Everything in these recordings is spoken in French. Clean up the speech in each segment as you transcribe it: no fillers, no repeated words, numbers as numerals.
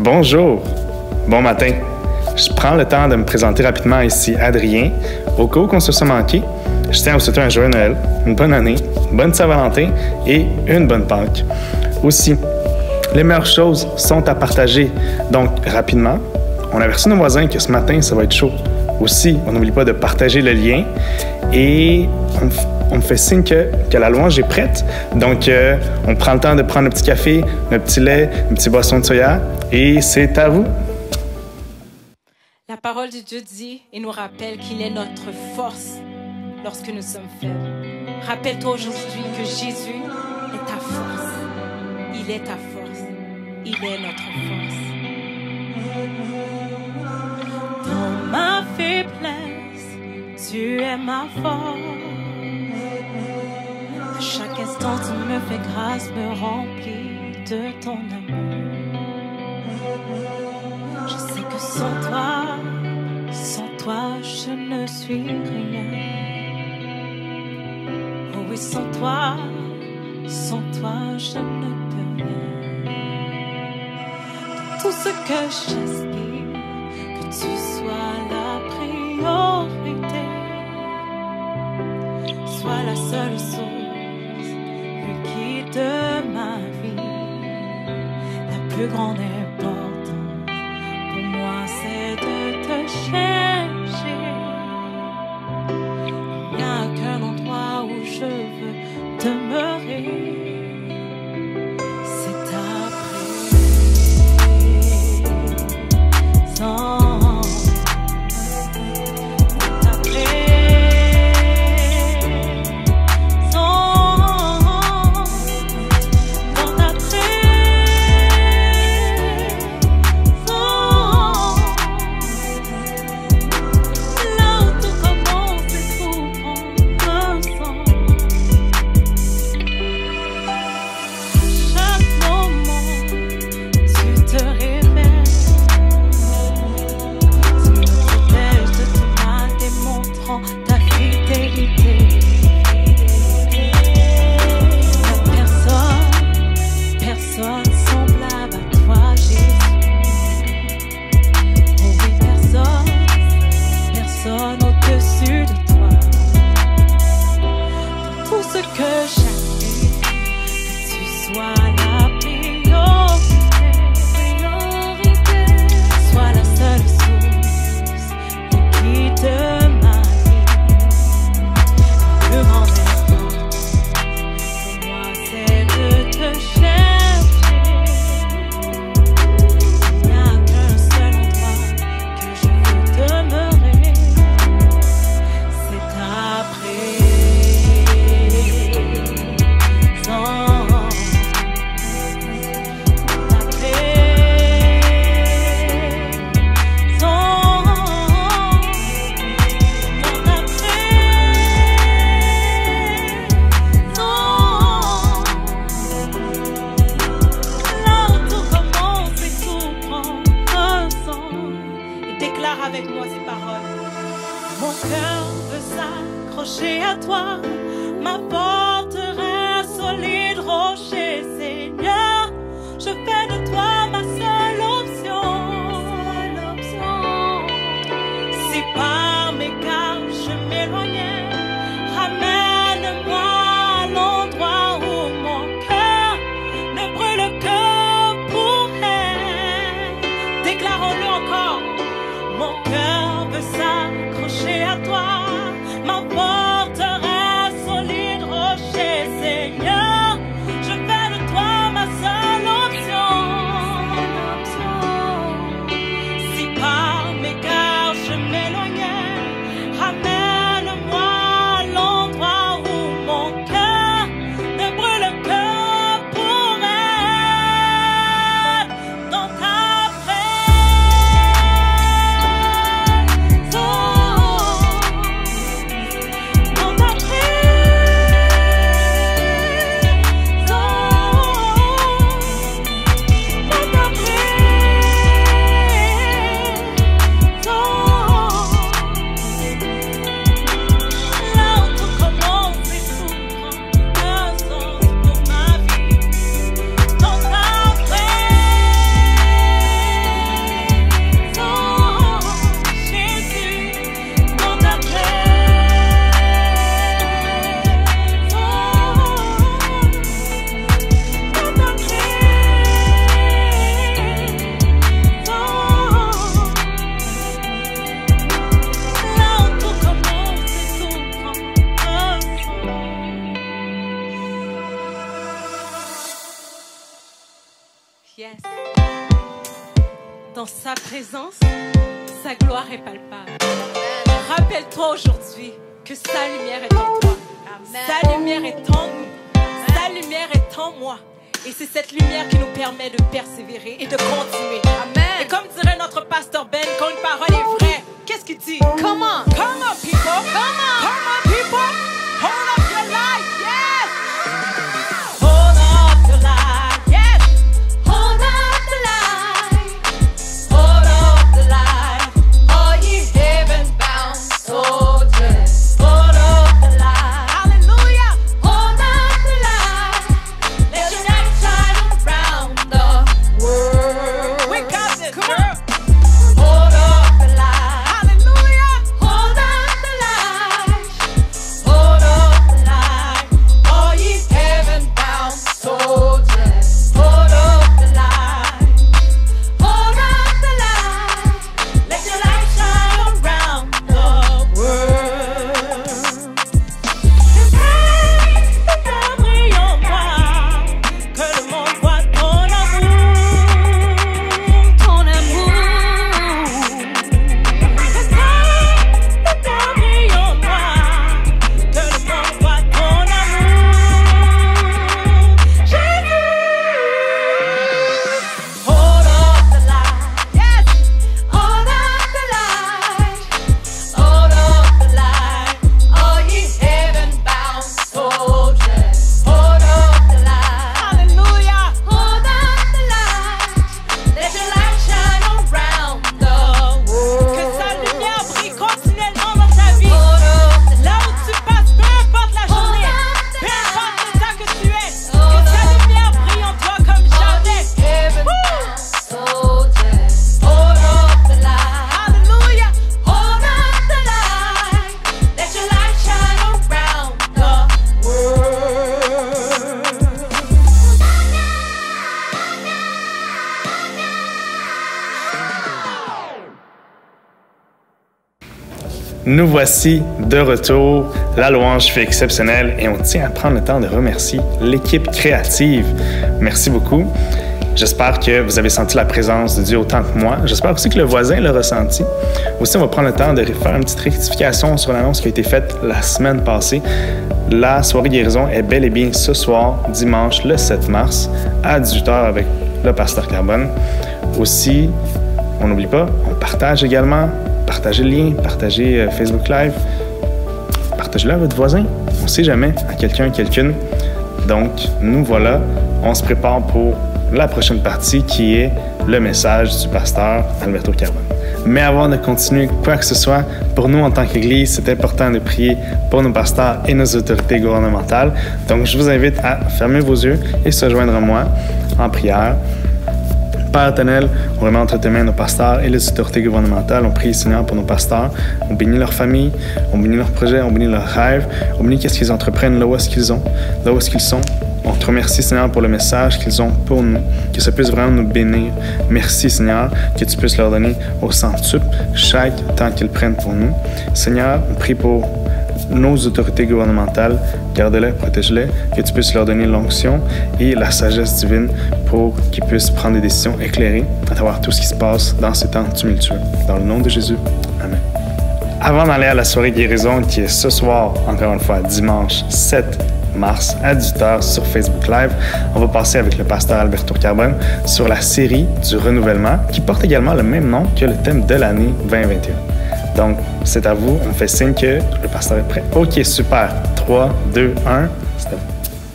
Bonjour, bon matin. Je prends le temps de me présenter rapidement ici, Adrien. Au cas où qu'on se soit manqué, je tiens à vous souhaiter un joyeux Noël, une bonne année, une bonne Saint-Valentin et une bonne Pâques. Aussi, les meilleures choses sont à partager. Donc, rapidement, on avertit nos voisins que ce matin, ça va être chaud. Aussi, on n'oublie pas de partager le lien et on me fait signe que la louange est prête. Donc, on prend le temps de prendre un petit café, un petit lait, une petite boisson de soya et c'est à vous. La parole de Dieu dit et nous rappelle qu'il est notre force lorsque nous sommes faibles. Rappelle-toi aujourd'hui que Jésus est ta force. Il est ta force. Il est notre force. Dans ma faiblesse, tu es ma force. À chaque instant, tu me fais grâce, me remplis de ton amour. Je sais que sans toi, je ne suis rien. Oh oui, sans toi, je ne peux rien. Dans tout ce que j'aspire, que tu sois la priorité, sois la seule source, le guide de ma vie. La plus grande importance pour moi, c'est de te chercher. Il n'y a qu'un endroit où je veux demeurer. C'est ta présence. Avec moi ces paroles. Mon cœur veut s'accrocher à toi, ma forteresse, solide rocher, Seigneur. Je fais de toi ma seule option. Si par mes cas je m'éloignais, ramène-moi à l'endroit où mon cœur ne brûle que pour elle. Déclarons-le encore. Mon cœur veut s'accrocher à toi, ma forteresse, solide rocher. dans sa présence, sa gloire est palpable. Rappelle-toi aujourd'hui que sa lumière est en toi. Sa lumière est en nous. Sa lumière est en moi. Et c'est cette lumière qui nous permet de persévérer et de continuer. Amen. Et comme dirait notre pasteur Ben, quand une parole est vraie, qu'est-ce qu'il dit? Come on. Come on, people. Come on. Come on, people. Hold up your life. Yes. Hold up your life. Yes. Hold up the light. Hold up the light. All ye heaven-bound soldiers. Hold up the light. Hallelujah. Hold up the light. Let your light shine around the world. We got this, girl. Hold up the light. Hallelujah. Hold up the light. Hold up the light. All ye heaven-bound soldiers. Hold up the light. Hold up the light. Let your light shine around the world. Que brille en moi, que le monde voit ton amour, ton amour. Que brille en moi, que le monde voit ton amour, Jésus. Hold up the light, yes. Hold up the light. Hold up the light. All ye heaven-bound soldiers. Hold up the light. Hallelujah. Hold up the light. Let your light shine around the world. Que sa lumière brille continuellement dans ta vie. Là où tu passes, peu importe la journée, peu importe l'état que tu es, que sa lumière brille en toi comme jamais. Soldiers, hold up the light. Hallelujah. Hold up the light. Let your light shine around the world. Nous voici de retour. La louange fait exceptionnelle et on tient à prendre le temps de remercier l'équipe créative. Merci beaucoup. J'espère que vous avez senti la présence de Dieu autant que moi. J'espère aussi que le voisin l'a ressenti. Aussi, on va prendre le temps de faire une petite rectification sur l'annonce qui a été faite la semaine passée. La soirée guérison est bel et bien ce soir, dimanche le 7 mars, à 18h avec le pasteur Carbone. Aussi, on n'oublie pas, on partage également. Partagez le lien, partagez Facebook Live. Partagez-le à votre voisin. On ne sait jamais, à quelqu'un, quelqu'une. Donc, nous voilà. On se prépare pour la prochaine partie qui est le message du pasteur Alberto Carbone. Mais avant de continuer quoi que ce soit, pour nous en tant qu'Église, c'est important de prier pour nos pasteurs et nos autorités gouvernementales. Donc, je vous invite à fermer vos yeux et se joindre à moi en prière. Père éternel, on remet entre tes mains nos pasteurs et les autorités gouvernementales. On prie, Seigneur, pour nos pasteurs. On bénit leur famille, on bénit leurs projets, on bénit leurs rêves, on bénit qu'est-ce qu'ils entreprennent là où est-ce qu'ils sont. On te remercie, Seigneur, pour le message qu'ils ont pour nous, que ça puisse vraiment nous bénir. Merci, Seigneur, que tu puisses leur donner au centuple chaque temps qu'ils prennent pour nous. Seigneur, on prie pour nos autorités gouvernementales, garde-les, protège-les, que tu puisses leur donner l'onction et la sagesse divine pour qu'ils puissent prendre des décisions éclairées à travers tout ce qui se passe dans ces temps tumultueux. Dans le nom de Jésus, Amen. Avant d'aller à la soirée guérison qui est ce soir, encore une fois, dimanche 7 mars à 18h sur Facebook Live, on va passer avec le pasteur Alberto Carbone sur la série du renouvellement qui porte également le même nom que le thème de l'année 2021. Donc, c'est à vous. On fait signe que le pasteur est prêt. OK, super. 3, 2, 1. C'est à vous.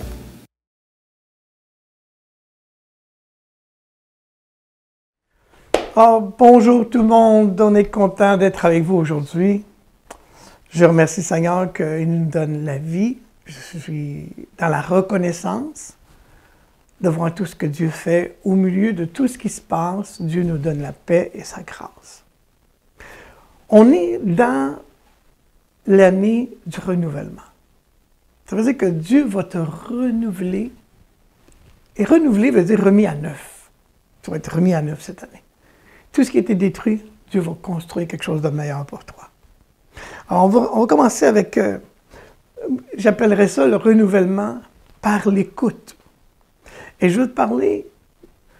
Oh, bonjour tout le monde. On est content d'être avec vous aujourd'hui. Je remercie Seigneur qu'il nous donne la vie. Je suis dans la reconnaissance de voir tout ce que Dieu fait. Au milieu de tout ce qui se passe, Dieu nous donne la paix et sa grâce. On est dans l'année du renouvellement. Ça veut dire que Dieu va te renouveler. Et renouveler veut dire remis à neuf. Tu vas être remis à neuf cette année. Tout ce qui a été détruit, Dieu va construire quelque chose de meilleur pour toi. Alors, on va commencer avec, j'appellerais ça le renouvellement par l'écoute. Et je veux te parler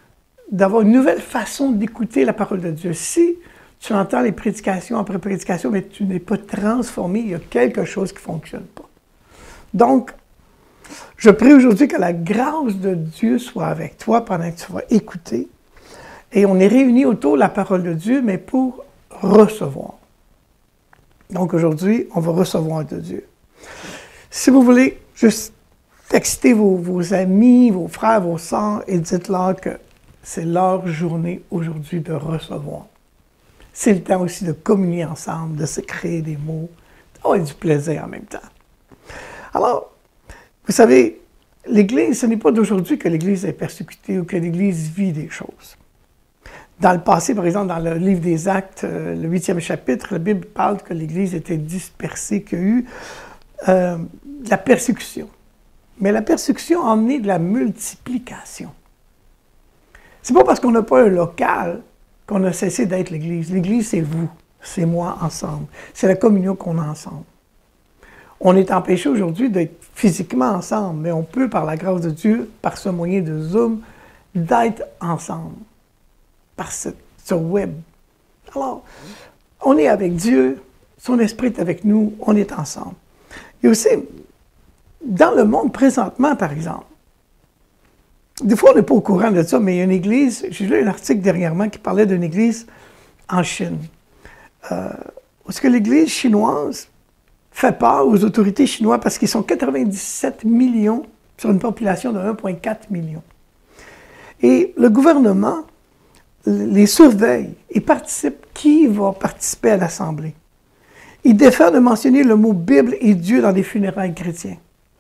d'avoir une nouvelle façon d'écouter la parole de Dieu. Si tu entends les prédications après prédications, mais tu n'es pas transformé, il y a quelque chose qui ne fonctionne pas. Donc, je prie aujourd'hui que la grâce de Dieu soit avec toi pendant que tu vas écouter. Et on est réunis autour de la parole de Dieu, mais pour recevoir. Donc aujourd'hui, on va recevoir de Dieu. Si vous voulez, juste textez vos amis, vos frères, vos sœurs et dites-leur que c'est leur journée aujourd'hui de recevoir. C'est le temps aussi de communier ensemble, de se créer des mots, d'avoir du plaisir en même temps. Alors, vous savez, l'Église, ce n'est pas d'aujourd'hui que l'Église est persécutée ou que l'Église vit des choses. Dans le passé, par exemple, dans le livre des Actes, le 8e chapitre, la Bible parle que l'Église était dispersée, qu'il y a eu de la persécution. Mais la persécution a emmené de la multiplication. C'est pas parce qu'on n'a pas un local qu'on a cessé d'être l'Église. L'Église, c'est vous, c'est moi ensemble. C'est la communion qu'on a ensemble. On est empêché aujourd'hui d'être physiquement ensemble, mais on peut, par la grâce de Dieu, par ce moyen de Zoom, d'être ensemble, par ce web. Alors, on est avec Dieu, son Esprit est avec nous, on est ensemble. Et aussi, dans le monde présentement, par exemple, des fois, on n'est pas au courant de ça, mais il y a une église, j'ai lu un article dernièrement qui parlait d'une église en Chine. Parce que l'église chinoise fait peur aux autorités chinoises parce qu'ils sont 97 millions sur une population de 1,4 million. Et le gouvernement les surveille et participe. Qui va participer à l'Assemblée? Il défend de mentionner le mot Bible et Dieu dans des funérailles chrétiens.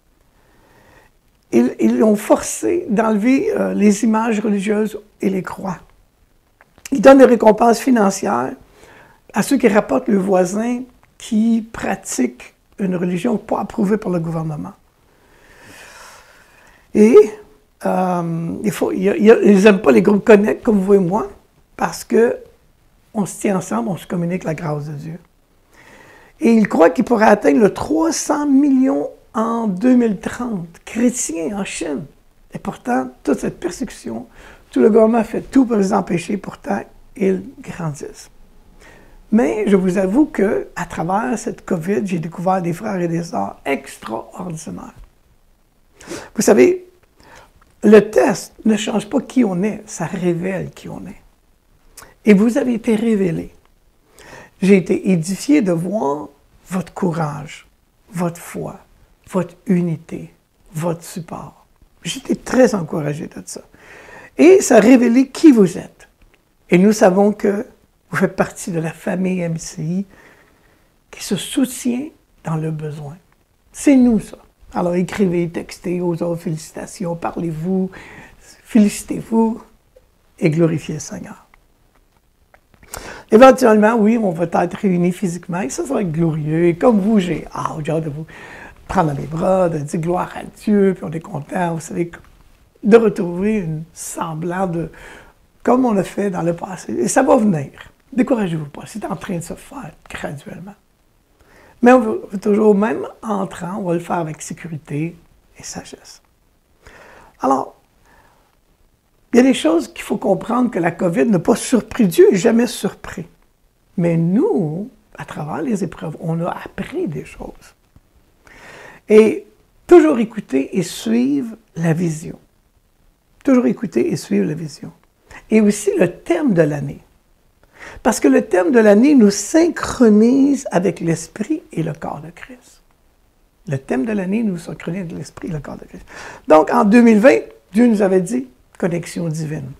Ils ont forcé d'enlever les images religieuses et les croix. Ils donnent des récompenses financières à ceux qui rapportent le voisin qui pratiquent une religion pas approuvée par le gouvernement. Et ils n'aiment pas les groupes Connect, comme vous et moi, parce qu'on se tient ensemble, on se communique la grâce de Dieu. Et ils croient qu'ils pourraient atteindre le 300 millions en 2030, chrétiens en Chine. Et pourtant, toute cette persécution, tout le gouvernement fait tout pour les empêcher, pourtant, ils grandissent. Mais je vous avoue qu'à travers cette COVID, j'ai découvert des frères et des sœurs extraordinaires. Vous savez, le test ne change pas qui on est, ça révèle qui on est. Et vous avez été révélés. J'ai été édifié de voir votre courage, votre foi, votre unité, votre support. J'étais très encouragé de ça. Et ça a révélé qui vous êtes. Et nous savons que vous faites partie de la famille MCI qui se soutient dans le besoin. C'est nous, ça. Alors écrivez, textez aux autres, félicitations, parlez-vous, félicitez-vous et glorifiez le Seigneur. Éventuellement, oui, on va être réunis physiquement et ça va être glorieux. Et comme vous, j'ai hâte de vous prendre dans les bras, de dire gloire à Dieu, puis on est content, vous savez, de retrouver une semblance de comme on l'a fait dans le passé. Et ça va venir. Découragez-vous pas, c'est en train de se faire graduellement. Mais on va toujours, même entrant, on va le faire avec sécurité et sagesse. Alors, il y a des choses qu'il faut comprendre que la COVID n'a pas surpris. Dieu n'est jamais surpris. Mais nous, à travers les épreuves, on a appris des choses. Et toujours écouter et suivre la vision. Toujours écouter et suivre la vision. Et aussi le thème de l'année. Parce que le thème de l'année nous synchronise avec l'Esprit et le corps de Christ. Le thème de l'année nous synchronise avec l'Esprit et le corps de Christ. Donc, en 2020, Dieu nous avait dit connexion divine.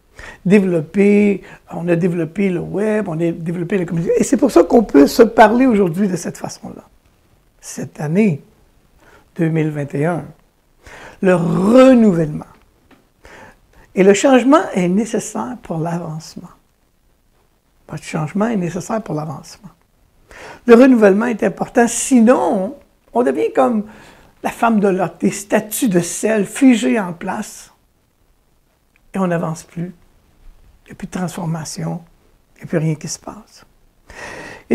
On a développé le web, on a développé la communauté. Et c'est pour ça qu'on peut se parler aujourd'hui de cette façon-là. Cette année 2021, le renouvellement. Et le changement est nécessaire pour l'avancement. Votre changement est nécessaire pour l'avancement. Le renouvellement est important, sinon, on devient comme la femme de Lot, des statues de sel figées en place, et on n'avance plus. Il n'y a plus de transformation, il n'y a plus rien qui se passe. Je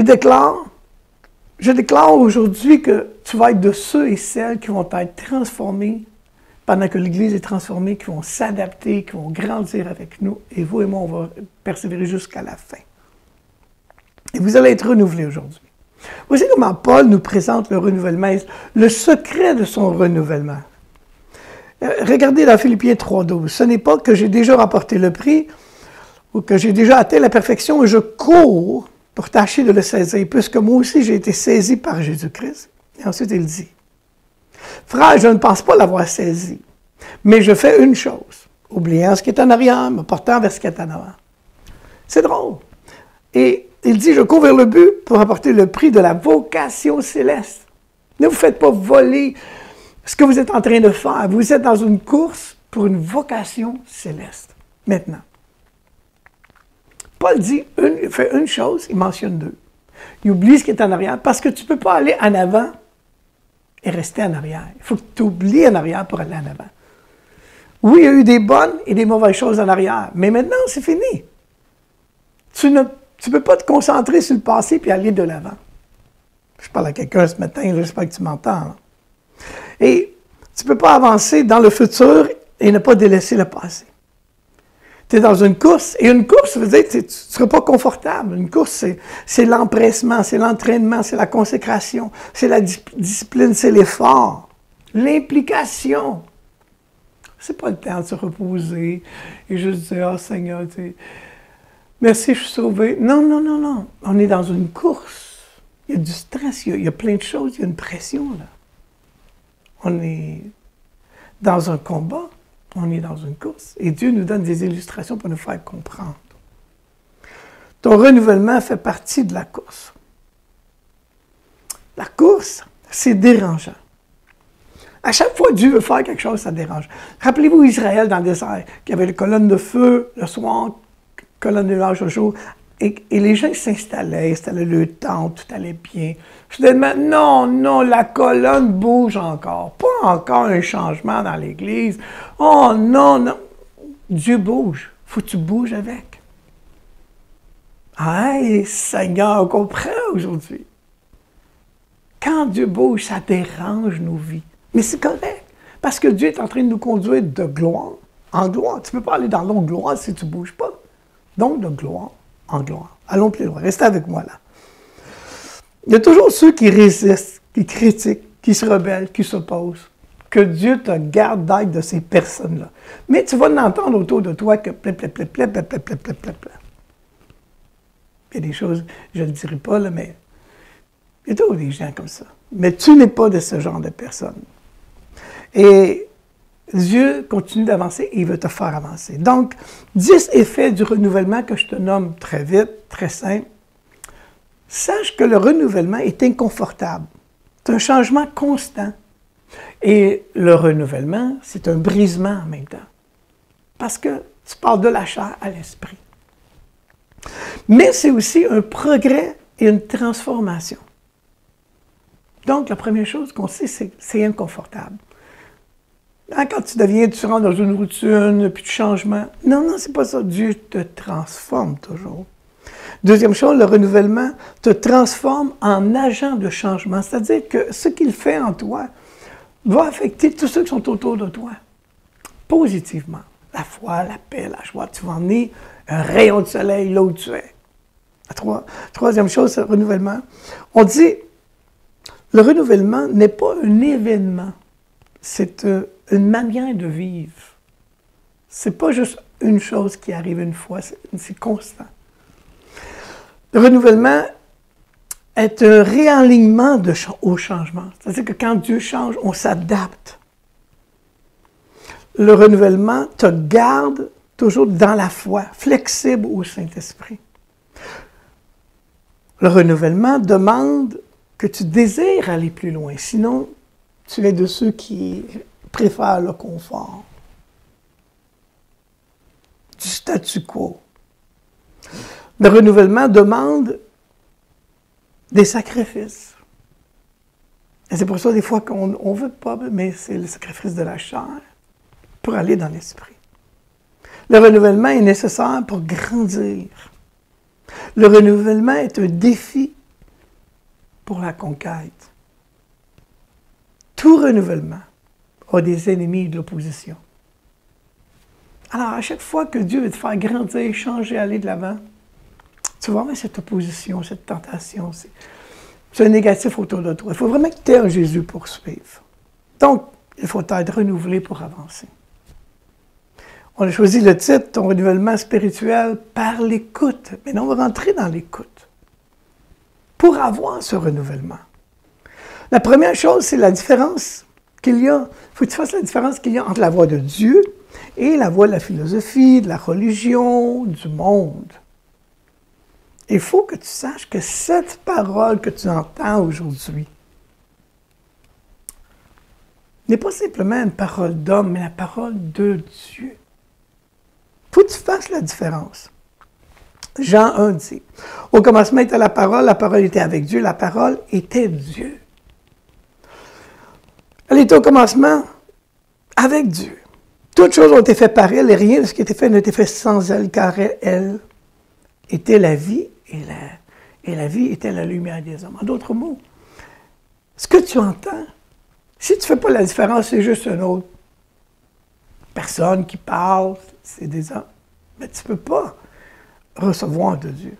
déclare aujourd'hui que tu vas être de ceux et celles qui vont être transformés pendant que l'Église est transformée, qui vont s'adapter, qui vont grandir avec nous. Et vous et moi, on va persévérer jusqu'à la fin. Et vous allez être renouvelés aujourd'hui. Voici comment Paul nous présente le renouvellement, le secret de son renouvellement. Regardez dans Philippiens 3,12. Ce n'est pas que j'ai déjà remporté le prix ou que j'ai déjà atteint la perfection, et je cours pour tâcher de le saisir, puisque moi aussi j'ai été saisi par Jésus-Christ. Et ensuite il dit, frère, je ne pense pas l'avoir saisi, mais je fais une chose, oubliant ce qui est en arrière, me portant vers ce qui est en avant. C'est drôle. Et il dit, je cours vers le but pour apporter le prix de la vocation céleste. Ne vous faites pas voler ce que vous êtes en train de faire. Vous êtes dans une course pour une vocation céleste. Maintenant, Paul dit, il fait une chose, il mentionne deux. Il oublie ce qui est en arrière, parce que tu ne peux pas aller en avant et rester en arrière. Il faut que tu oublies en arrière pour aller en avant. Oui, il y a eu des bonnes et des mauvaises choses en arrière, mais maintenant, c'est fini. Tu ne peux pas te concentrer sur le passé puis aller de l'avant. Je parle à quelqu'un ce matin, j'espère que tu m'entends. Là. Et tu ne peux pas avancer dans le futur et ne pas délaisser le passé. Tu es dans une course, et une course, ça veut dire que tu ne seras pas confortable. Une course, c'est l'empressement, c'est l'entraînement, c'est la consécration, c'est la discipline, c'est l'effort, l'implication. C'est pas le temps de se reposer et juste dire, oh Seigneur, merci, je suis sauvé. Non, non, non, non. On est dans une course. Il y a du stress, il y a plein de choses, il y a une pression, là. On est dans un combat, on est dans une course. Et Dieu nous donne des illustrations pour nous faire comprendre. Ton renouvellement fait partie de la course. La course, c'est dérangeant. À chaque fois que Dieu veut faire quelque chose, ça dérange. Rappelez-vous Israël dans le désert, qui avait les colonnes de feu le soir, colonne de nuages au jour, et les gens s'installaient le tente, tout allait bien. Soudainement, non, la colonne bouge encore. Pas encore un changement dans l'Église. Oh non. Dieu bouge. Faut que tu bouges avec. Hey, Seigneur, on comprend aujourd'hui. Quand Dieu bouge, ça dérange nos vies. Mais c'est correct. Parce que Dieu est en train de nous conduire de gloire en gloire. Tu ne peux pas aller dans l'autre gloire si tu ne bouges pas. Donc, de gloire en gloire. Allons plus loin. Restez avec moi là. Il y a toujours ceux qui résistent, qui critiquent, qui se rebellent, qui s'opposent. Que Dieu te garde d'être de ces personnes-là. Mais tu vas l'entendre autour de toi que Il y a des choses, je ne le dirai pas, là, mais il y a toujours des gens comme ça. Mais tu n'es pas de ce genre de personne. Et Dieu continue d'avancer et il veut te faire avancer. Donc, 10 effets du renouvellement que je te nomme très vite, très simple. Sache que le renouvellement est inconfortable. C'est un changement constant. Et le renouvellement, c'est un brisement en même temps. Parce que tu pars de la chair à l'esprit. Mais c'est aussi un progrès et une transformation. Donc, la première chose qu'on sait, c'est que c'est inconfortable. Quand tu rentres dans une routine, puis du changement. Non, c'est pas ça. Dieu te transforme toujours. Deuxième chose, le renouvellement te transforme en agent de changement. C'est-à-dire que ce qu'il fait en toi va affecter tous ceux qui sont autour de toi. Positivement. La foi, la paix, la joie. Tu vas emmener un rayon de soleil là où tu es. Troisième chose, le renouvellement. On dit, le renouvellement n'est pas un événement. C'est une manière de vivre. C'est pas juste une chose qui arrive une fois, c'est constant. Le renouvellement est un réalignement au changement. C'est-à-dire que quand Dieu change, on s'adapte. Le renouvellement te garde toujours dans la foi, flexible au Saint-Esprit. Le renouvellement demande que tu désires aller plus loin, sinon tu es de ceux qui préfèrent le confort, du statu quo. Le renouvellement demande des sacrifices. Et c'est pour ça, des fois, qu'on ne veut pas, mais c'est le sacrifice de la chair pour aller dans l'esprit. Le renouvellement est nécessaire pour grandir. Le renouvellement est un défi pour la conquête. Tout renouvellement a des ennemis et de l'opposition. Alors, à chaque fois que Dieu veut te faire grandir, changer, aller de l'avant, tu vas avoir cette opposition, cette tentation, c'est négatif autour de toi. Il faut vraiment que tu aies un Jésus pour suivre. Donc, il faut être renouvelé pour avancer. On a choisi le titre, ton renouvellement spirituel par l'écoute. Maintenant, on va rentrer dans l'écoute pour avoir ce renouvellement. La première chose, c'est la différence qu'il y a. Il faut que tu fasses la différence qu'il y a entre la voix de Dieu et la voix de la philosophie, de la religion, du monde. Il faut que tu saches que cette parole que tu entends aujourd'hui n'est pas simplement une parole d'homme, mais la parole de Dieu. Il faut que tu fasses la différence. Jean 1 dit, « Au commencement était la parole était avec Dieu, la parole était Dieu. » Elle était au commencement avec Dieu. Toutes choses ont été faites par elle, et rien de ce qui était fait n'a été fait sans elle, car elle était la vie, et la vie était la lumière des hommes. En d'autres mots, ce que tu entends, si tu ne fais pas la différence, c'est juste une autre personne qui parle, c'est des hommes. Mais tu ne peux pas recevoir de Dieu.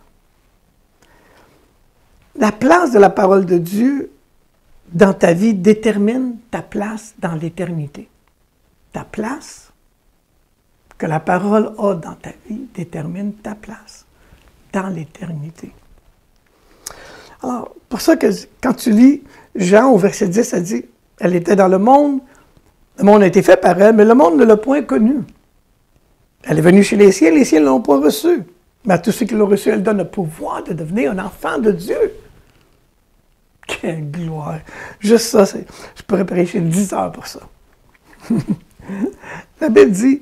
La place de la parole de Dieu dans ta vie détermine ta place dans l'éternité. Ta place que la parole a dans ta vie détermine ta place dans l'éternité. Alors, pour ça que quand tu lis Jean au verset 10, ça dit, « Elle était dans le monde a été fait par elle, mais le monde ne l'a point connue. Elle est venue chez les siens ne l'ont pas reçue. Mais à tous ceux qui l'ont reçue, elle donne le pouvoir de devenir un enfant de Dieu. » Quelle gloire! Juste ça, je pourrais prêcher 10 heures pour ça. La Bible dit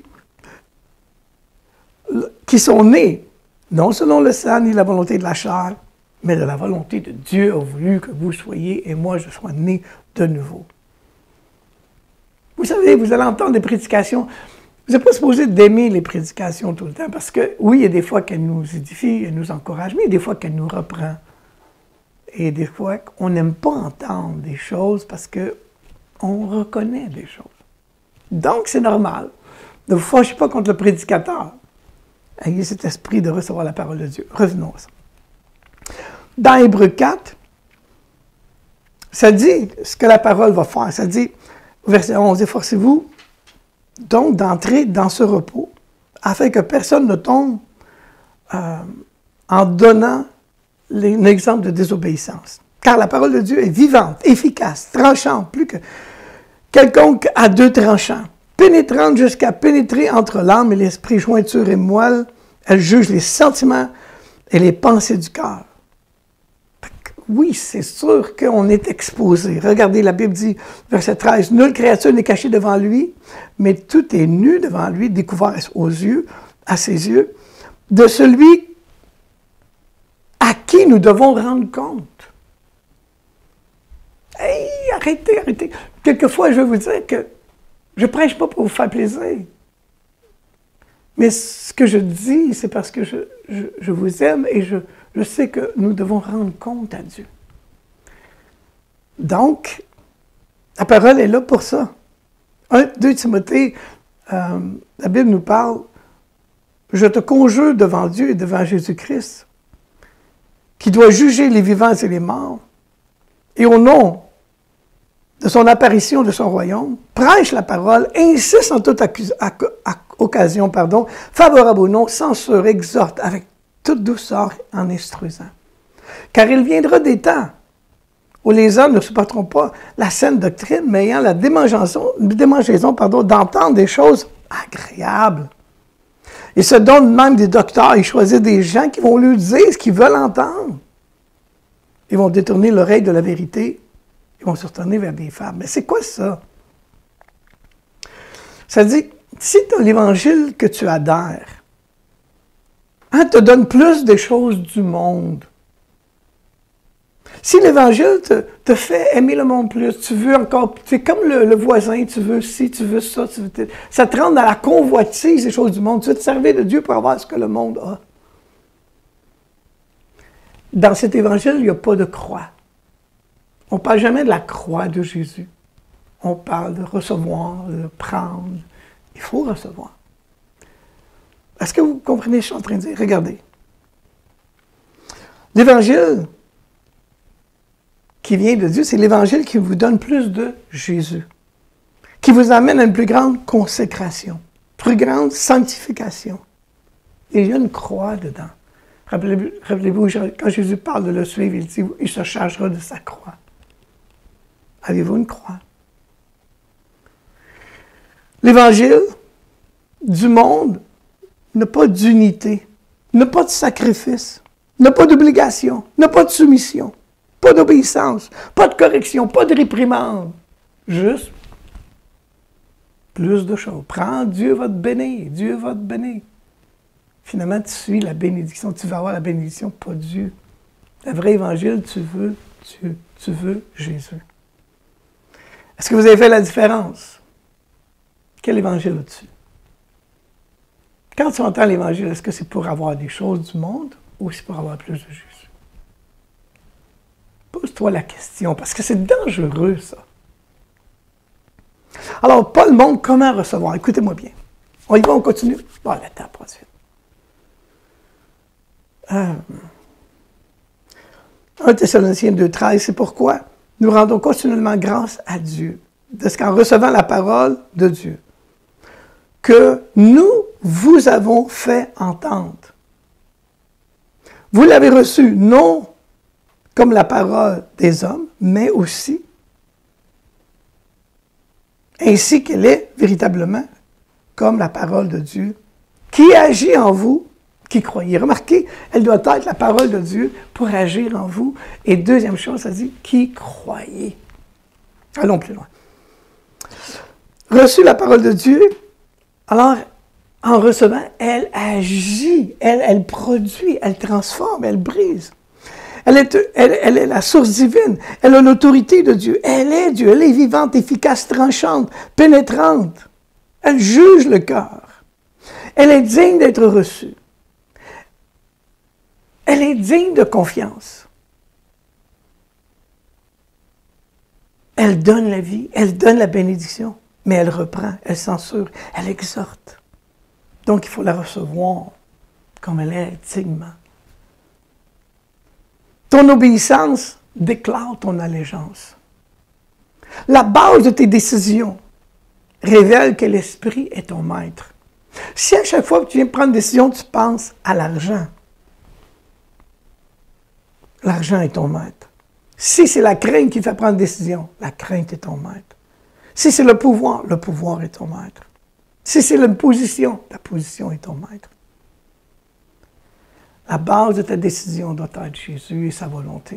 qu'ils sont nés, non selon le sang ni la volonté de la chair, mais de la volonté de Dieu a voulu que vous soyez et moi je sois né de nouveau. Vous savez, vous allez entendre des prédications. Vous n'êtes pas supposé d'aimer les prédications tout le temps parce que, oui, il y a des fois qu'elles nous édifient, elles nous encouragent, mais il y a des fois qu'elles nous reprennent. Et des fois qu'on n'aime pas entendre des choses parce qu'on reconnaît des choses. Donc, c'est normal. Ne vous fâchez pas contre le prédicateur. Ayez cet esprit de recevoir la parole de Dieu. Revenons à ça. Dans Hébreux 4, ça dit ce que la parole va faire. Ça dit, verset 11, « Efforcez-vous donc d'entrer dans ce repos, afin que personne ne tombe en donnant un exemple de désobéissance. Car la parole de Dieu est vivante, efficace, tranchante, plus que quelconque à deux tranchants, pénétrante jusqu'à pénétrer entre l'âme et l'esprit, jointure et moelle. Elle juge les sentiments et les pensées du cœur. » Oui, c'est sûr qu'on est exposé. Regardez, la Bible dit, verset 13, « Nulle créature n'est cachée devant lui, mais tout est nu devant lui, découvert aux yeux, à ses yeux, de celui à qui nous devons rendre compte. » Hey, arrêtez. Quelquefois, je vais vous dire que je ne prêche pas pour vous faire plaisir. Mais ce que je dis, c'est parce que je vous aime et je sais que nous devons rendre compte à Dieu. Donc, la parole est là pour ça. 2 Timothée, la Bible nous parle, « Je te conjure devant Dieu et devant Jésus-Christ, qui doit juger les vivants et les morts, et au nom de son apparition de son royaume, prêche la parole, insiste en toute occasion, favorable ou non, censure, exhorte avec toute douceur en instruisant. Car il viendra des temps où les hommes ne supporteront pas la saine doctrine, mais ayant la démangeaison d'entendre des choses agréables. Ils se donnent même des docteurs, ils choisissent des gens qui vont lui dire ce qu'ils veulent entendre. Ils vont détourner l'oreille de la vérité, ils vont se retourner vers des femmes. Mais c'est quoi ça? Ça dit, si tu as l'évangile que tu adhères, te donne plus des choses du monde. Si l'Évangile te fait aimer le monde plus, tu veux encore, c'est comme le voisin, tu veux ci, tu veux ça, ça te rend dans la convoitise des choses du monde. Tu veux te servir de Dieu pour avoir ce que le monde a. Dans cet Évangile, il n'y a pas de croix. On ne parle jamais de la croix de Jésus. on parle de recevoir, de prendre. Il faut recevoir. Est-ce que vous comprenez ce que je suis en train de dire? Regardez. L'Évangile qui vient de Dieu, c'est l'Évangile qui vous donne plus de Jésus, qui vous amène à une plus grande consécration, plus grande sanctification. Et il y a une croix dedans. Rappelez-vous, quand Jésus parle de le suivre, il dit, il se chargera de sa croix. Avez-vous une croix? L'Évangile du monde n'a pas d'unité, n'a pas de sacrifice, n'a pas d'obligation, n'a pas de soumission, pas d'obéissance, pas de correction, pas de réprimande. Juste plus de choses. Prends, Dieu va te bénir, Dieu va te bénir. Finalement, tu suis la bénédiction, tu vas avoir la bénédiction, pas Dieu. Le vrai évangile, tu veux Dieu, tu veux Jésus. Est-ce que vous avez fait la différence? Quel évangile as-tu? Quand tu entends l'évangile, est-ce que c'est pour avoir des choses du monde ou c'est pour avoir plus de Jésus? Pose-toi la question, parce que c'est dangereux, ça. Alors, Paul montre comment recevoir. Écoutez-moi bien. On y va, on continue. Bon, le temps passe vite. 1 Thessaloniciens 2,13, c'est pourquoi nous rendons continuellement grâce à Dieu, de ce qu'en recevant la parole de Dieu, que nous vous avons fait entendre. Vous l'avez reçue non comme la parole des hommes, mais aussi ainsi qu'elle est véritablement comme la parole de Dieu, qui agit en vous, qui croyez. Remarquez, elle doit être la parole de Dieu pour agir en vous. Et deuxième chose, ça dit, qui croyez. Allons plus loin. Reçu la parole de Dieu, alors, en recevant, elle agit, elle produit, elle transforme, elle brise. Elle est la source divine, elle a l'autorité de Dieu, elle est Dieu, elle est vivante, efficace, tranchante, pénétrante. Elle juge le cœur. Elle est digne d'être reçue. Elle est digne de confiance. Elle donne la vie, elle donne la bénédiction, mais elle reprend, elle censure, elle exhorte. Donc, il faut la recevoir comme elle est, dignement. Ton obéissance déclare ton allégeance. La base de tes décisions révèle que l'esprit est ton maître. Si à chaque fois que tu viens prendre une décision, tu penses à l'argent, l'argent est ton maître. Si c'est la crainte qui fait prendre une décision, la crainte est ton maître. Si c'est le pouvoir est ton maître. Si c'est la position est ton maître. La base de ta décision doit être Jésus et sa volonté.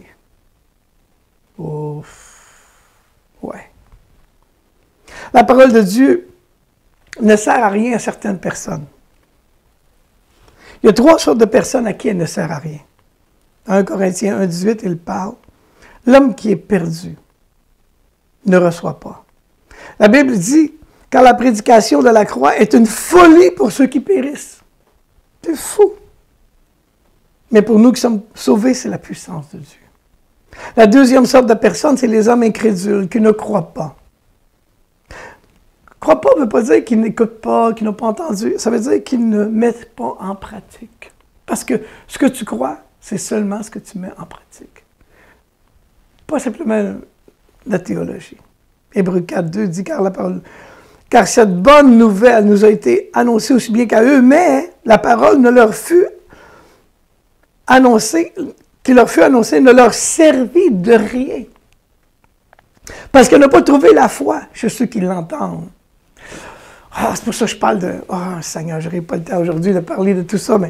Ouf. Ouais. La parole de Dieu ne sert à rien à certaines personnes. Il y a 3 sortes de personnes à qui elle ne sert à rien. Dans 1 Corinthiens 1,18, il parle. L'homme qui est perdu ne reçoit pas. La Bible dit, car la prédication de la croix est une folie pour ceux qui périssent. C'est fou. Mais pour nous qui sommes sauvés, c'est la puissance de Dieu. La deuxième sorte de personnes, c'est les hommes incrédules qui ne croient pas. Croient pas ne veut pas dire qu'ils n'écoutent pas, qu'ils n'ont pas entendu. Ça veut dire qu'ils ne mettent pas en pratique. Parce que ce que tu crois, c'est seulement ce que tu mets en pratique. Pas simplement la théologie. Hébreux 4,2 dit, car cette bonne nouvelle nous a été annoncée aussi bien qu'à eux, mais la parole ne leur fut annoncée, qui leur fut annoncée, ne leur servit de rien. Parce qu'elle n'a pas trouvé la foi chez ceux qui l'entendent. Ah, c'est pour ça que je parle de... Ah, Seigneur, je n'aurai pas le temps aujourd'hui de parler de tout ça, mais...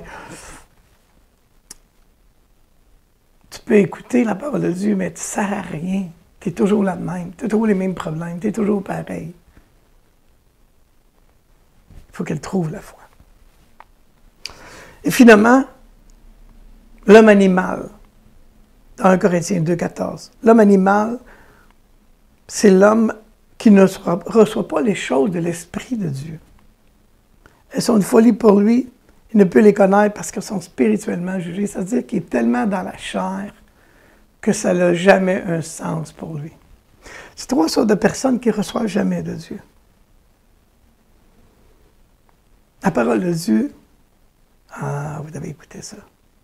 Tu peux écouter la parole de Dieu, mais tu ne sers à rien. Tu es toujours la même. Tu as toujours les mêmes problèmes. Tu es toujours pareil. Il faut qu'elle trouve la foi. Et finalement, l'homme animal, dans 1 Corinthiens 2,14. L'homme animal, c'est l'homme qui ne reçoit pas les choses de l'Esprit de Dieu. Elles sont une folie pour lui. Il ne peut les connaître parce qu'elles sont spirituellement jugées. C'est-à-dire qu'il est tellement dans la chair que ça n'a jamais un sens pour lui. C'est 3 sortes de personnes qui ne reçoivent jamais de Dieu. La parole de Dieu, vous avez écouté ça.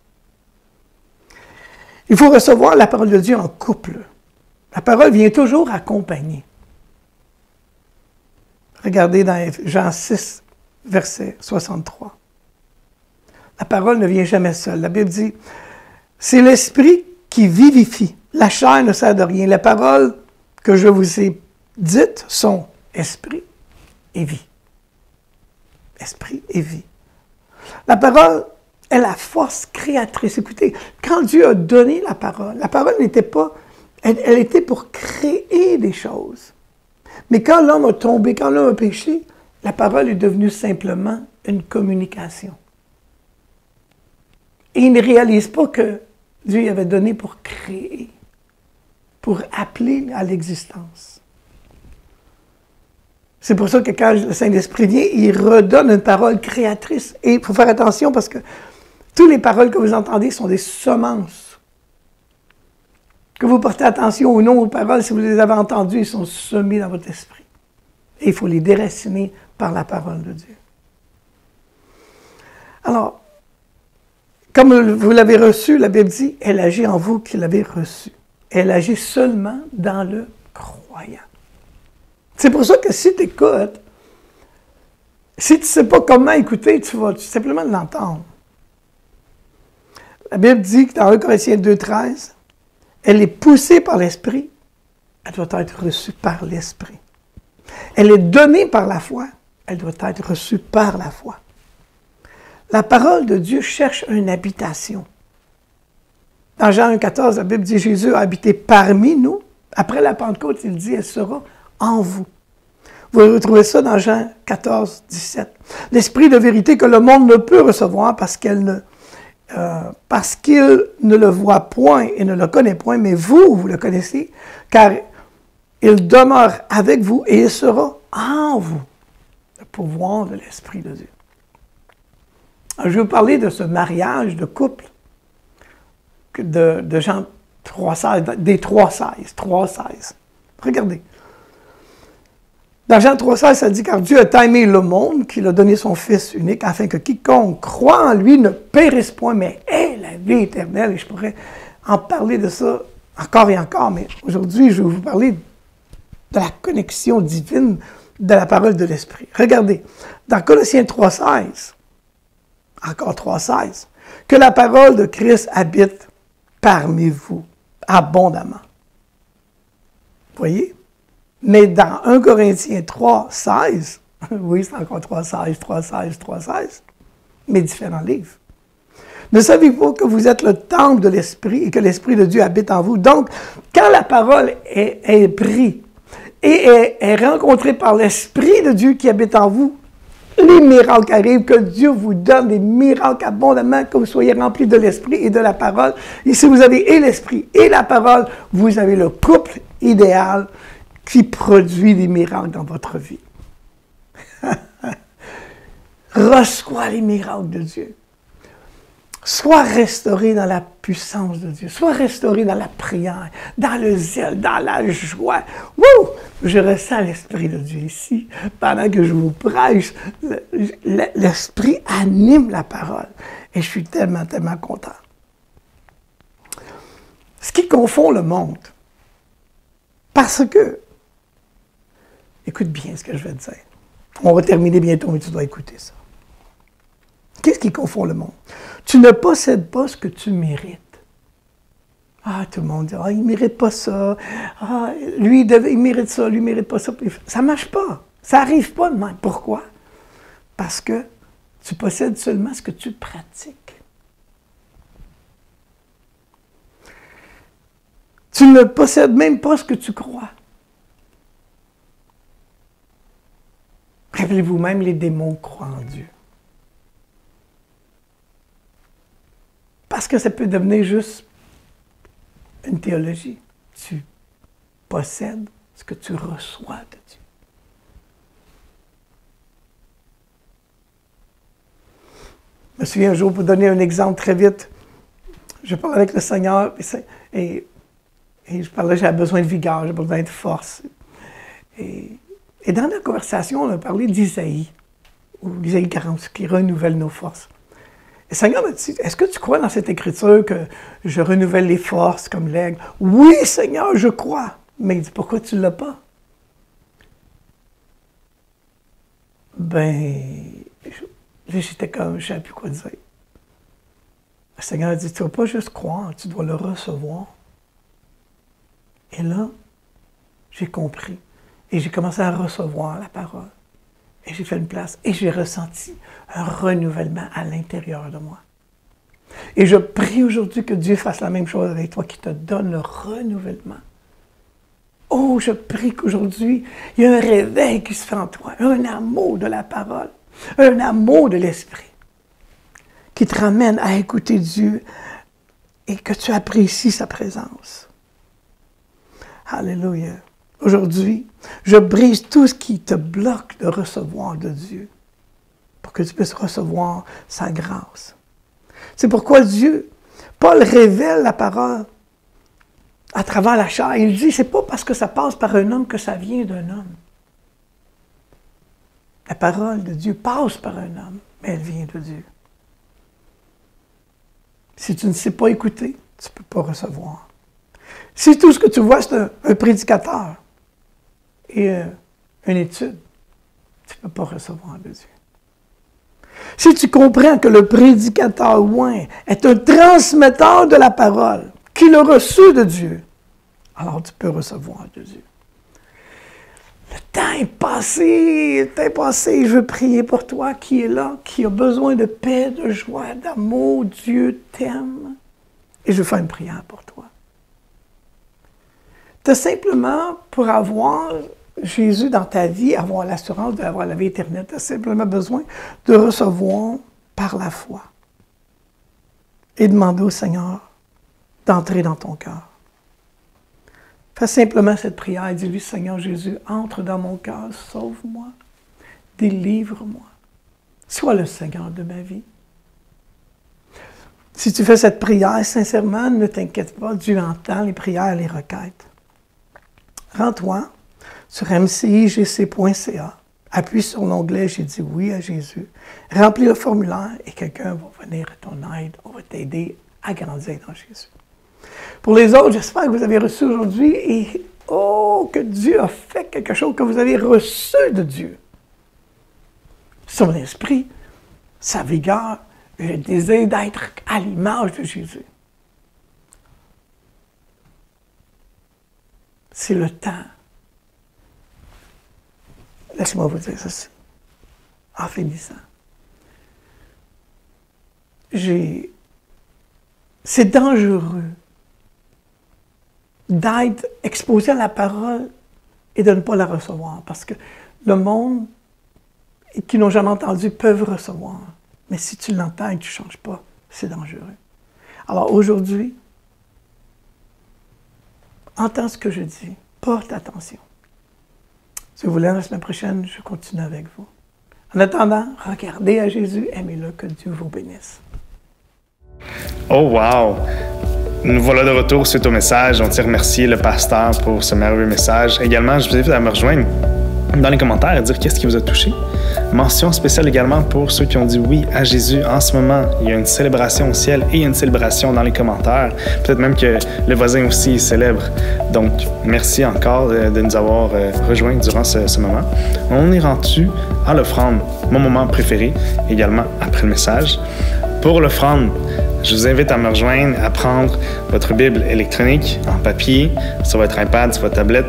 Il faut recevoir la parole de Dieu en couple. La parole vient toujours accompagner. Regardez dans Jean 6, verset 63. La parole ne vient jamais seule. La Bible dit, c'est l'esprit qui vivifie. La chair ne sert de rien. Les paroles que je vous ai dites sont esprit et vie. Esprit et vie. La parole est la force créatrice. Écoutez, quand Dieu a donné la parole n'était pas, elle était pour créer des choses. Mais quand l'homme a tombé, quand l'homme a péché, la parole est devenue simplement une communication. Et il ne réalise pas que Dieu avait donné pour créer, pour appeler à l'existence. C'est pour ça que quand le Saint-Esprit vient, il redonne une parole créatrice. Et il faut faire attention parce que toutes les paroles que vous entendez sont des semences. Que vous portez attention ou non aux paroles, si vous les avez entendues, ils sont semés dans votre esprit. Et il faut les déraciner par la parole de Dieu. Alors, comme vous l'avez reçu, la Bible dit, elle agit en vous qui l'avez reçu. Elle agit seulement dans le croyant. C'est pour ça que si tu écoutes, si tu ne sais pas comment écouter, tu vas simplement l'entendre. La Bible dit que dans 1 Corinthiens 2,13, elle est poussée par l'Esprit, elle doit être reçue par l'Esprit. Elle est donnée par la foi, elle doit être reçue par la foi. La parole de Dieu cherche une habitation. Dans Jean 1,14, la Bible dit Jésus a habité parmi nous. Après la Pentecôte, il dit elle sera en vous. Vous retrouvez ça dans Jean 14, 17. L'esprit de vérité que le monde ne peut recevoir parce qu'il ne le voit point et ne le connaît point, mais vous le connaissez, car il demeure avec vous et il sera en vous. Le pouvoir de l'Esprit de Dieu. Alors, je vais vous parler de ce mariage de couple de Jean 3,16, des 3,16. Regardez. Dans Jean 3,16, ça dit « Car Dieu a tant aimé le monde qu'il a donné son Fils unique, afin que quiconque croit en lui ne périsse point, mais ait la vie éternelle. » Et je pourrais en parler de ça encore et encore, mais aujourd'hui, je vais vous parler de la connexion divine de la parole de l'Esprit. Regardez, dans Colossiens 3,16, encore 3,16, « Que la parole de Christ habite parmi vous abondamment. » Voyez? Mais dans 1 Corinthiens 3,16, oui, c'est encore 3,16, mais différents livres. Ne savez-vous que vous êtes le temple de l'Esprit et que l'Esprit de Dieu habite en vous? Donc, quand la parole est prise et est rencontrée par l'Esprit de Dieu qui habite en vous, les miracles arrivent, que Dieu vous donne des miracles abondamment, que vous soyez remplis de l'Esprit et de la parole. Et si vous avez et l'Esprit et la parole, vous avez le couple idéal qui produit des miracles dans votre vie. Reçois les miracles de Dieu. Sois restauré dans la puissance de Dieu. Sois restauré dans la prière, dans le zèle, dans la joie. Wouh! Je ressens l'Esprit de Dieu ici. Pendant que je vous prêche, l'Esprit anime la parole. Et je suis tellement, tellement content. Ce qui confond le monde, parce que, écoute bien ce que je vais te dire. On va terminer bientôt, mais tu dois écouter ça. Qu'est-ce qui confond le monde? Tu ne possèdes pas ce que tu mérites. Ah, tout le monde dit, ah, il ne mérite pas ça. Ah, lui, il mérite ça, lui, il ne mérite pas ça. Ça ne marche pas. Ça n'arrive pas de même. Pourquoi? Parce que tu possèdes seulement ce que tu pratiques. Tu ne possèdes même pas ce que tu crois. Rappelez-vous, même les démons croient en Dieu. Parce que ça peut devenir juste une théologie. Tu possèdes ce que tu reçois de Dieu. Je me souviens un jour, pour donner un exemple très vite, je parlais avec le Seigneur et Et je parlais, j'avais besoin de vigueur, j'avais besoin de force. Et dans la conversation, on a parlé d'Isaïe, ou Isaïe 40, qui renouvelle nos forces. Et Seigneur m'a dit, est-ce que tu crois dans cette écriture que je renouvelle les forces comme l'aigle? Oui, Seigneur, je crois. Mais il dit, pourquoi tu ne l'as pas? J'étais comme, je ne savais plus quoi dire. Le Seigneur a dit, tu ne vas pas juste croire, tu dois le recevoir. Et là, j'ai compris. Et j'ai commencé à recevoir la parole. Et j'ai fait une place. Et j'ai ressenti un renouvellement à l'intérieur de moi. Et je prie aujourd'hui que Dieu fasse la même chose avec toi, qu'il te donne le renouvellement. Oh, je prie qu'aujourd'hui, il y a un réveil qui se fait en toi, un amour de la parole, un amour de l'esprit, qui te ramène à écouter Dieu et que tu apprécies sa présence. Alléluia. Aujourd'hui, je brise tout ce qui te bloque de recevoir de Dieu pour que tu puisses recevoir sa grâce. C'est pourquoi Paul révèle la parole à travers la chair. Il dit, c'est pas parce que ça passe par un homme que ça vient d'un homme. La parole de Dieu passe par un homme, mais elle vient de Dieu. Si tu ne sais pas écouter, tu ne peux pas recevoir. Si tout ce que tu vois, c'est un prédicateur et une étude, tu ne peux pas recevoir de Dieu. Si tu comprends que le prédicateur loin est un transmetteur de la parole, qu'il a reçu de Dieu, alors tu peux recevoir de Dieu. Le temps est passé, je veux prier pour toi qui est là, qui a besoin de paix, de joie, d'amour. Dieu t'aime. Et je veux faire une prière pour toi. Tu as simplement, pour avoir Jésus dans ta vie, avoir l'assurance d'avoir la vie éternelle, tu as simplement besoin de recevoir par la foi. Et demander au Seigneur d'entrer dans ton cœur. Fais simplement cette prière et dis-lui, Seigneur Jésus, entre dans mon cœur, sauve-moi, délivre-moi. Sois le Seigneur de ma vie. Si tu fais cette prière, sincèrement, ne t'inquiète pas, Dieu entend les prières et les requêtes. Rends-toi sur mcigc.ca, appuie sur l'onglet « J'ai dit oui à Jésus », remplis le formulaire et quelqu'un va venir à ton aide, on va t'aider à grandir dans Jésus. Pour les autres, j'espère que vous avez reçu aujourd'hui et que Dieu a fait quelque chose que vous avez reçu de Dieu. Son esprit, sa vigueur, le désir d'être à l'image de Jésus. C'est le temps. Laissez-moi vous dire ceci, en finissant. C'est dangereux d'être exposé à la parole et de ne pas la recevoir. Parce que le monde qui n'ont jamais entendu peuvent recevoir. Mais si tu l'entends et que tu ne changes pas, c'est dangereux. Alors aujourd'hui, entends ce que je dis. Porte attention. Si vous voulez, la semaine prochaine, je continue avec vous. En attendant, regardez à Jésus, aimez-le, que Dieu vous bénisse. Oh wow! Nous voilà de retour suite au message. On tient à remercier le pasteur pour ce merveilleux message. Également, je vous invite à me rejoindre dans les commentaires et dire qu'est-ce qui vous a touché. Mention spéciale également pour ceux qui ont dit oui à Jésus en ce moment. Il y a une célébration au ciel et une célébration dans les commentaires. Peut-être même que le voisin aussi célèbre. Donc, merci encore de nous avoir rejoints durant ce moment. On est rendu à l'offrande, mon moment préféré, également après le message. Pour l'offrande, je vous invite à me rejoindre, à prendre votre Bible électronique en papier, sur votre iPad, sur votre tablette.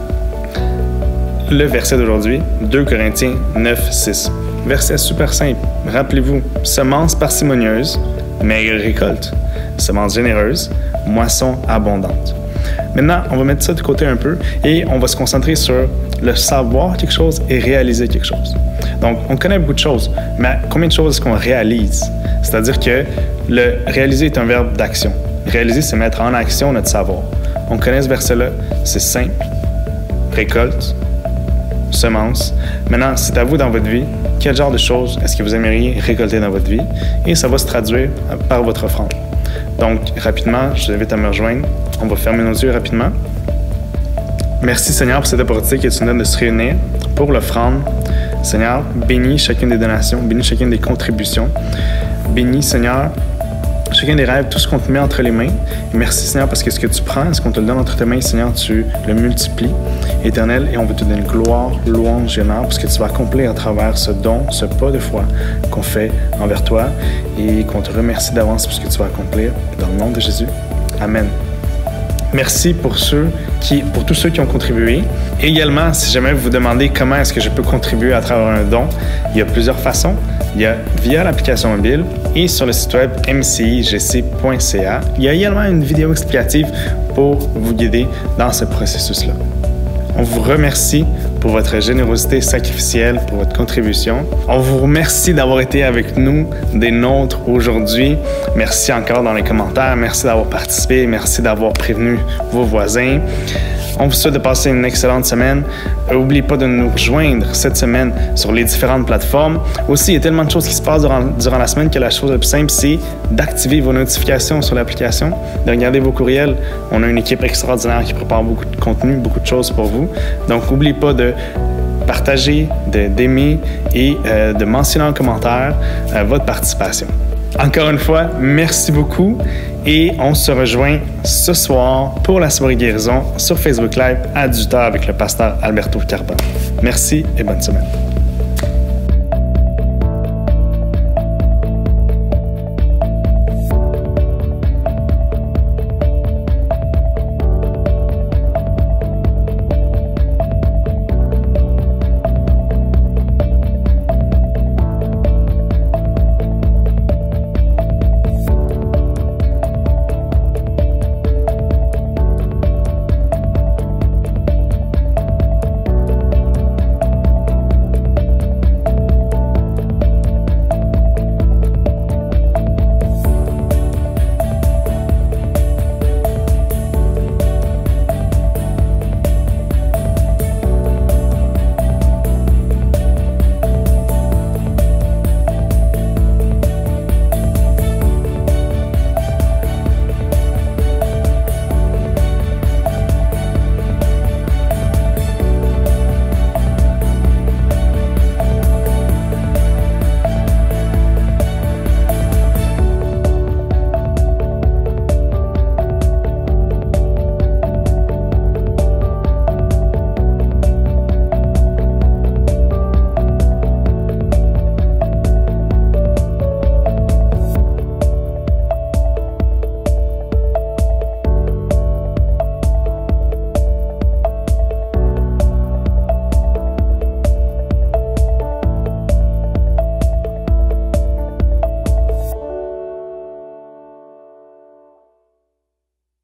Le verset d'aujourd'hui, 2 Corinthiens 9, 6. Verset super simple. Rappelez-vous, semence parcimonieuse, maigre récolte. Semence généreuse, moisson abondante. Maintenant, on va mettre ça de côté un peu et on va se concentrer sur le savoir quelque chose et réaliser quelque chose. Donc, on connaît beaucoup de choses, mais combien de choses est-ce qu'on réalise? C'est-à-dire que le réaliser est un verbe d'action. Réaliser, c'est mettre en action notre savoir. On connaît ce verset-là, c'est simple. Récolte, semence. Maintenant, c'est à vous dans votre vie. Quel genre de choses est-ce que vous aimeriez récolter dans votre vie? Et ça va se traduire par votre offrande. Donc, rapidement, je vous invite à me rejoindre On va fermer nos yeux rapidement. Merci Seigneur pour cette opportunité que tu nous donnes de se réunir pour l'offrande. Seigneur, bénis chacune des donations, bénis chacune des contributions. Bénis Seigneur chacun des rêves, tout ce qu'on te met entre les mains. Et merci Seigneur parce que ce que tu prends, ce qu'on te donne entre tes mains, Seigneur, tu le multiplies. Éternel, et on veut te donner gloire, louange et honneur parce que tu vas accomplir à travers ce don, ce pas de foi qu'on fait envers toi et qu'on te remercie d'avance pour ce que tu vas accomplir. Dans le nom de Jésus. Amen. Merci pour tous ceux qui ont contribué. Également, si jamais vous vous demandez comment est-ce que je peux contribuer à travers un don, il y a plusieurs façons. Il y a via l'application mobile et sur le site web mcigc.ca. Il y a également une vidéo explicative pour vous guider dans ce processus-là. On vous remercie pour votre générosité sacrificielle, pour votre contribution. On vous remercie d'avoir été avec nous, des nôtres aujourd'hui. Merci encore dans les commentaires. Merci d'avoir participé. Merci d'avoir prévenu vos voisins. On vous souhaite de passer une excellente semaine. N'oubliez pas de nous rejoindre cette semaine sur les différentes plateformes. Aussi, il y a tellement de choses qui se passent durant la semaine que la chose la plus simple, c'est d'activer vos notifications sur l'application, de regarder vos courriels. On a une équipe extraordinaire qui prépare beaucoup de contenu, beaucoup de choses pour vous. Donc, n'oubliez pas de partager, d'aimer et de mentionner en commentaire votre participation. Encore une fois, merci beaucoup et on se rejoint ce soir pour la soirée guérison sur Facebook Live à 18h avec le pasteur Alberto Carpin. Merci et bonne semaine.